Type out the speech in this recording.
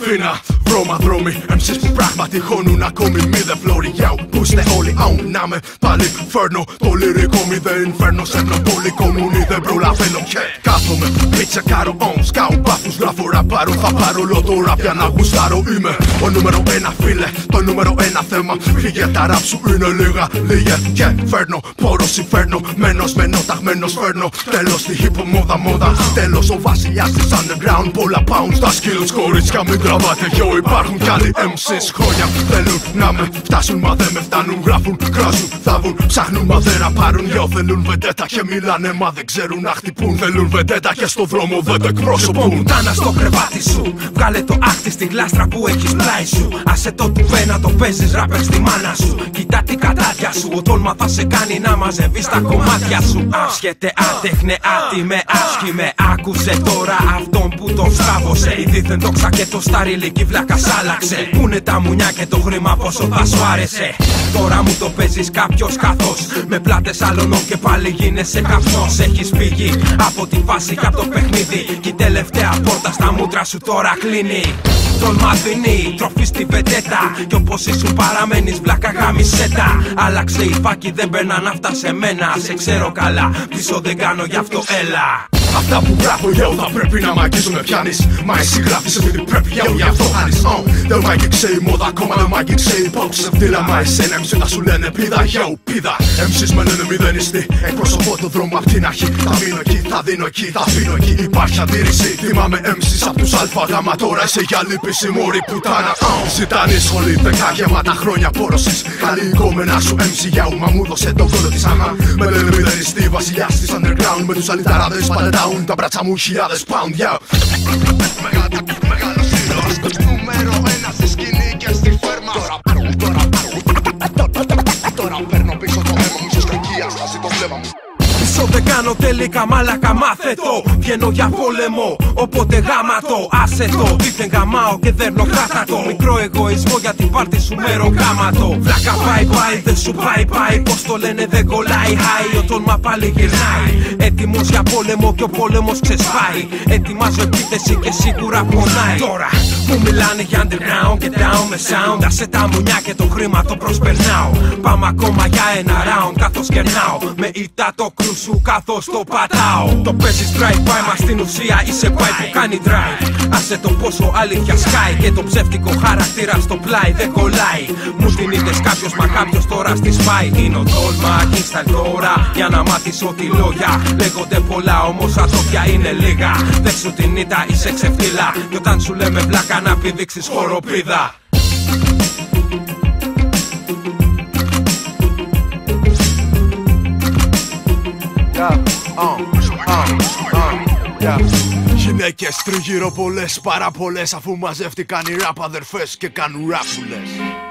Αθήνα, βρώμα δρόμοι, MC's που πράγματι χώνουν ακόμη μη δε φλόρι. Πού είστε όλοι, να με πάλι φέρνω το λυρικό μηδέν. Φέρνω σέρνω πολύ κομμούνι, δεν προλαβαίνω. Κάθομαι, πίτσα κάρο, σκάω πάθους, γράφω ραπάρω. Θα πάρω όλο το ραπ για να γουστάρω. Είμαι ο νούμερο ένα φίλε, το νούμερο ένα θέμα. Φύγε τα ραπ σου είναι λίγα, λίγε και φέρνω. Πόρος φέρνω, μένος ταγμένος φέρνω. Τέλος στη hip μόδα, τέλος ο βασιλιάς της underground. Πολλά pounds στα skills, κορίτσια μην τραβάτε γιο. Υπάρχουν κι άλλοι MC's χρόνια θέλουν να με φτάσουν, μα δεν με φτάνουν. Γράφουν, κράζουν, θάβουν, ψάχνουν, μα δεν ραπάρουν. Γιο θέλουν βεντέτα και μιλάνε, μα δεν ξέρουν να χτυπούν. Θέλουν βεντέτα και στο δρόμο δεν το εκπροσωπούν. Τάνα στο κρεβάτι σου, βγάλε το άχτη στη γλάστρα που έχεις πλάι σου. Άσε το τουβένα, το παίζεις ράπερ στη μάνα σου. Κοίτα τι κατάδια σου, ο τόλμα θα σε κάνει να μαζεύεις τα κομμάτια σου. Άσχετε, άτεχνε, άτιμε, άσχημε. Άκουσε τώρα αυτόν που το στάβωσε. Η δίθεν δόξα και το σταριλίκι βλάκας άλλαξε. Πού είναι τα μουνιά και το χρήμα, πόσο θα σου άρεσε. Τώρα μου το παίζεις κάποιος καθώς με πλάτες άλλων και πάλι γίνεσαι καψός. Έχεις φύγει από τη φάση και από το παιχνίδι. Κι η τελευταία πόρτα στα μούτρα σου τώρα κλείνει. Τόλμα δίνει τροφή στη βεντέτα. Κι όπως ήσουν παραμένεις βλάκα γαμισέτα. Άλλαξε η φάκη, δεν περνάνε αυτά σε μένα. Σε ξέρω καλά, πίσω δεν κάνω γι' αυτό έλα. Αυτά που γράφω yo θα πρέπει να μ' αγγίζουν, με πιάνεις. Μα εσύ γράφεις ότι πρέπει yo, γι' αυτό χάνεις. Δεν μ' αγγίξε η μόδα ακόμα, δεν μ' αγγίξε η pop σε φτύλα. Μα εσένα MC θα σου λένε πίδα, yo, πίδα. MC's με λένε μηδενιστή, εκπροσωπώ το δρόμο απ' την αρχή. Θα μείνω εκεί, θα δίνω εκεί, θα αφήνω εκεί. Υπάρχει αντίρρηση, θυμάμαι MC's απ' τους αλφα γάμα. Τώρα είσαι για λύπηση μωρή πουτάνα. Ζητάνε σχολή, 10 γεμάτα χρόνια πόρωσης. Καλή εικόμενα σου MC yo, μα μου δώσε το κόλλο της άμα. Με λένε μηδενιστή, βασιλιάς της underground. Με τους αλυταράδες πάντα down, τα μπράτσα μου χιλιάδες pound, yo. Μεγάλος ήρωας, νούμερο ένα στη σκηνή και στη φέρμα. Τώρα παίρνω πίσω το αίμα μου, ίσως κακίας, χάσει το βλέμμα μου. Πίσω δεν κάνω τελικά μάλακα, μάθε το. Βγαίνω για πόλεμο, οπότε γάμα το. Άσε το, δίθεν γαμάω και δέρνω κράτα το. Μικρό εγωισμό για την πάρτι σου μέρο γάματο. Βλάκα πάει, δεν σου πάει. Πως το λένε δεν κολλάει, high. Ο τόλμα πάλι γυρνάει. Έτοιμος για πόλεμο και ο πόλεμος ξεσπάει. Ετοιμάζω επίθεση και σίγουρα πονάει. Τώρα που μιλάνε για underground και down με sound. Άσε τα μουνιά και το χρήμα το προσπερνάω. Πάμε ακόμα για ένα round καθώς κερνάω. Με ήττα το κρου σου καθώς το πατάω. Το παίζεις drive-by, μα στην ουσία είσαι πάει που κάνει drive. Άσε το πόσο αλήθεια σκάει και το ψεύτικο χαρακτήρα στο πλάι δεν κολλάει. Μου την είδες κάποιος, μα κάποιος τώρα στη σπάει. Είναι ο τόλμα, install τώρα για να μάθεις ότι λόγια λέγονται πολλά, όμως ατόπια είναι λίγα. Δες σου την ήττα, είσαι ξεφτύλα. Κι όταν σου λέμε βλάκα να πηδήξεις χοροπίδα. Γυναίκες τριγύρω πολλές, πάρα πολλές. Αφού μαζεύτηκαν οι ραπ αδερφές και κάνουν ραπ που λες.